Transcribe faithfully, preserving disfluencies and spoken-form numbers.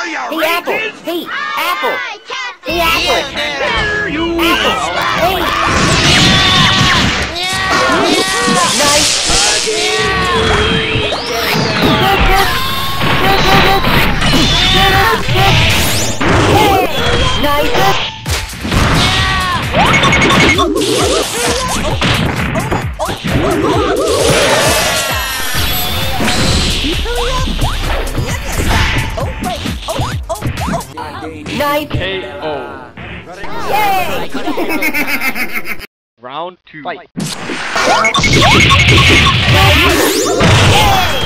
Are you The apple. The apple. The apple. There you Apple. Hey. Nice. Nice. Nice. K O. Yay! Round two. Fight. Yay!